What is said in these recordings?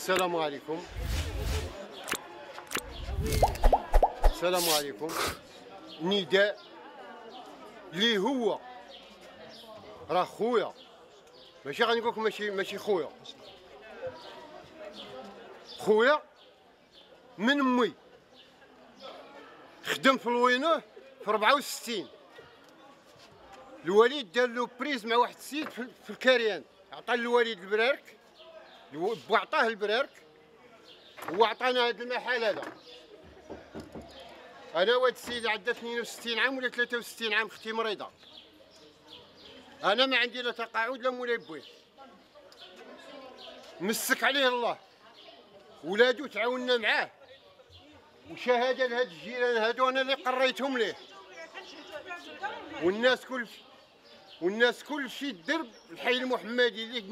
السلام عليكم. السلام عليكم. نداء لي هو راه خويا، ماشي غنقول لكم ماشي خويا، خويا من امي، خدم في الوينه في 64. الوالد دار له بريز مع واحد السيد في الكاريان، عطى الوالد البرارك، با عطاه البرارك، هو عطانا هذا المحل هذا. انا وهاد السيد عندها 62 عام ولا 63 عام، اختي مريضه. انا ما عندي لا تقاعد لا مولاي بويه، مسك عليه الله، ولادو تعاوننا معاه، وشهاده لهاد الجيران هادو انا اللي قريتهم ليه، والناس كل شيء درب الحي المحمدي اللي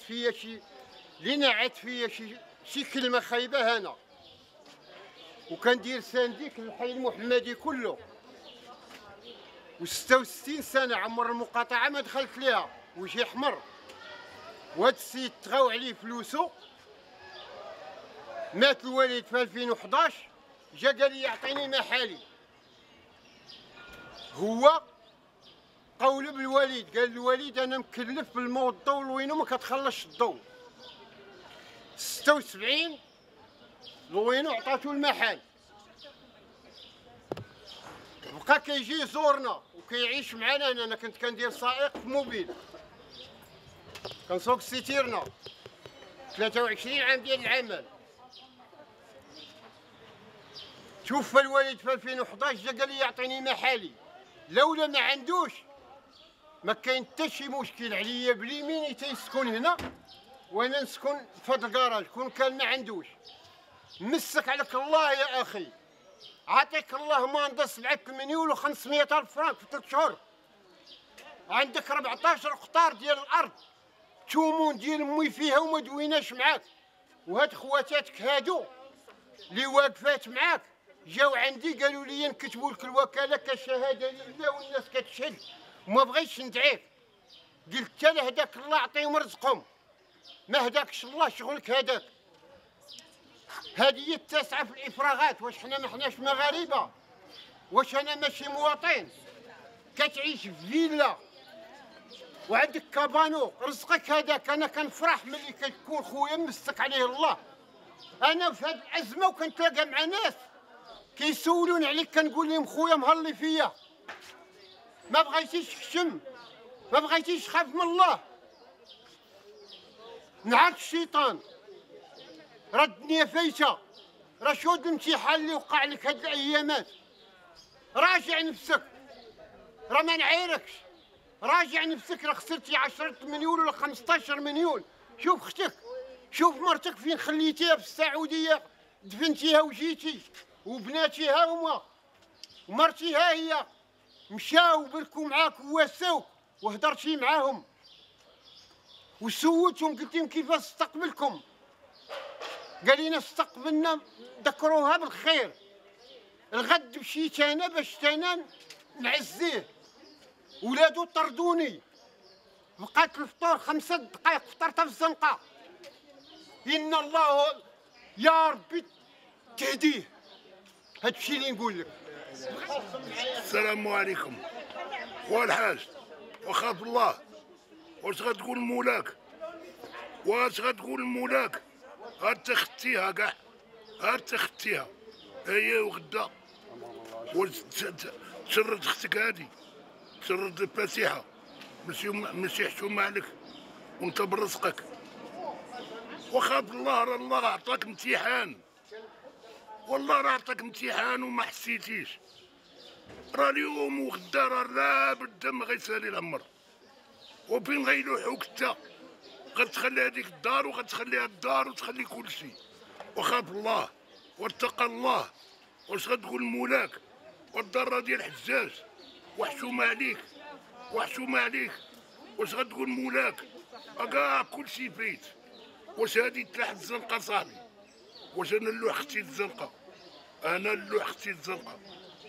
نعت فيا شي كلمه خايبه هنا، وكندير سانديك للحي المحمدي كله. و66 سنه عمر المقاطعه ما دخلت ليها وجهي حمر. وهاد السيد تغاو عليه فلوسو، مات الوالد في 2011، جا قال لي يعطيني محالي. هو قول بالوالد، قال الوالد انا مكلف بالماء والضوء لوينو ما كتخلصش الضوء. 76 لوينو عطاتو المحل، بقى كيجي يزورنا وكيعيش معنا. انا كنت كندير سائق في موبيل، كنسوق سيتيرنا 23 عام ديال العمل. توفى الوالد في 2011، جا قال لي يعطيني محالي، لولا ما عندوش ما كاين حتى شي مشكل عليا باليمين تيسكن هنا وانا نسكن في هذا الكراج. كون كان ما عندوش، مسك عليك الله يا اخي، عطيك الله ماندا 7 مليون و500 الف فرنك في 3 شهور. عندك 14 قطار ديال الارض، تومون ديال امي فيها وما دويناش معاك. وهاد خواتاتك هادو اللي واقفات معاك جاو عندي قالوا لي نكتبوا لك الوكاله كشهاده لله والناس كتشهد، وما بغيتش ندعيك. قلت حتى لهداك الله عطيهم رزقهم، ما هداكش الله شغلك هداك. هذه هي التاسعه في الافراغات. واش حنا ما حناش مغاربه؟ واش انا ماشي مواطن؟ كتعيش في فيلا وعندك كابانو، رزقك هذاك. انا كنفرح ملي كتكون خويا مسك عليه الله. انا في هذه الازمه وكنتلاقى مع ناس كيسولون عليك، كنقول لهم خويا مهلي فيا، ما بغيتيش تحشم، ما بغيتيش تخاف من الله. نعاك الشيطان، راه الدنيا فايته، راه شهود الامتحان اللي وقع لك هاد الايامات. راجع نفسك، راه ما نعايركش، راجع نفسك. راه خسرتي 10 مليون ولا 15 مليون. شوف اختك، شوف مرتك فين خليتيها في السعوديه، دفنتيها وجيتي، وبناتيها هما ومرتي ها هي مشاو بركوا معاك وواساوك وهضرتي معاهم وسولتهم، قلت لهم كيفاش استقبلكم؟ قال لنا استقبلنا ذكروها بالخير. الغد مشيت انا باش انا نعزيه، ولادو طردوني، بقات الفطور 5 دقائق فطرتها في الزنقه. ان الله يا ربي تهديه. هادشي اللي نقول لك. السلام عليكم. والحاج وخاف الله، واش غتقول مولاك؟ واش غتقول مولاك؟ هاد تختيها كاع، هاد تختيها هي وغدا. واش تشرد اختك هادي، تشرد الفاتحه، ماشي حشومه عليك وانت برزقك. وخاف الله، راه الله عطاك امتحان، والله راه عطاك امتحان وما حسيتيش. راه اليوم وغدا راه لابد ما غيسالي العمر، وفين غيلوحوك انت غتخلي هذيك الدار وغتخليها الدار وتخلي كل شيء. وخاف الله واتقى الله. واش غتقول مولاك؟ والضره ديال الحجاج وحشومه عليك، وحشومه عليك. واش غتقول مولاك؟ كاع كل شيء فايت. واش هادي تلاح الزنقه صاحبي؟ واش انا اللوح اختي الزنقه؟ انا اللوح اختي الزنقه.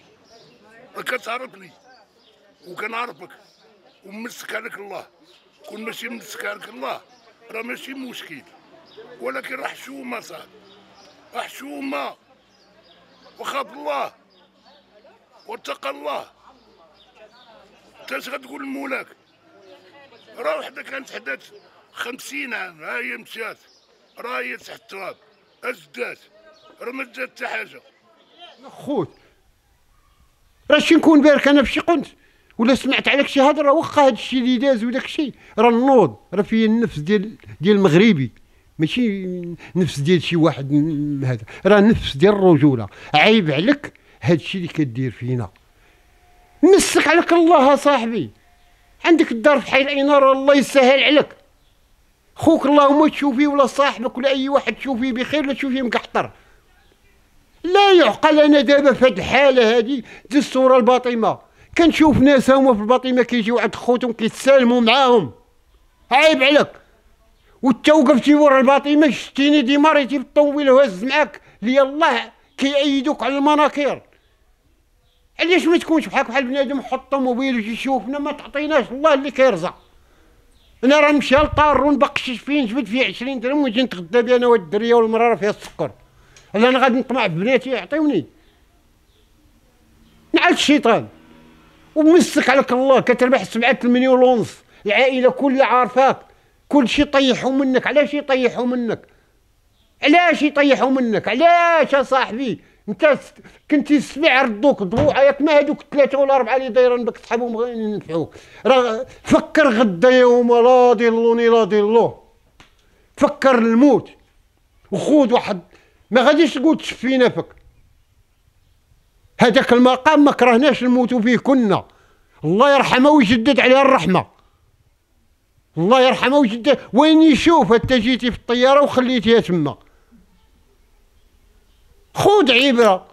كتعرفني وكنعرفك ومسك عليك الله. كون ماشي مسك عليك الله راه ماشي مشكل. ولكن راه حشومه صاحبي، راه حشومه. وخاف الله واتقى الله. انت اش غتقول لمولاك؟ راه وحده كانت حدات 50 عام، ها هي مشات، راه هي تحت التراب، اش دات؟ راه ما دات حتى حاجه. خوت راه شي نكون بارك انا فشي قلت ولا سمعت عليك شي هضره، واخا هاد الشيء اللي داز وداك الشيء راه النوض، راه فيه النفس ديال المغربي، ماشي نفس ديال شي واحد هذا، راه نفس ديال الرجوله. عيب عليك هاد الشيء اللي كدير فينا. مسك عليك الله صاحبي، عندك الدار في حي الاناره، الله يسهل عليك. خوك اللهم تشوفيه ولا صاحبك ولا اي واحد تشوفيه بخير، لا تشوفيه مقحطر. لا يعقل. انا دابا في هاد الحاله هادي ديال الصوره الباطمه كنشوف ناس هما في الباطمه كيجيو عند خوتهم كيتسالموا معاهم. عيب عليك. وانت وقفتي ورا الباطمه شتيني ديما ريتي بالطوموبيل وهز معاك لي الله كيأيدوك على المناكير. علاش ما تكونش بحال بنادم حط طوموبيل ويجي يشوفنا؟ ما تعطيناش الله اللي كيرزق. انا راه نمشي للطار ونبقشش فيه نجبد فيه 20 درهم ونجي نتغدى بيه انا والدريه والمراه راه فيها السكر. انا غادي نطمع في بناتي يعطيوني؟ نعاد الشيطان. ومسك عليك الله كتربح 7 مليون ونص، العائله كلها عارفاك، كل شيء طيحوا منك. علاش يطيحوا منك؟ علاش يطيحوا منك؟ علاش يا صاحبي؟ انت كنتي سمع ردوك ضبوعه ياك ما هذوك 3 ولا 4 اللي دايرين بك صحابهم بغاين ينفعوك. راه فكر غدا يوم لا ضلوني لا ضلوه. فكر الموت وخود واحد ما غاديش تقول تشفي نفك. هذاك المقام ما كرهناش نموتوا فيه كنا. الله يرحمه ويجدد عليه الرحمه. الله يرحمه ويجدد. وين يشوف انت جيتي في الطياره وخليتيها تما؟ خود عبره.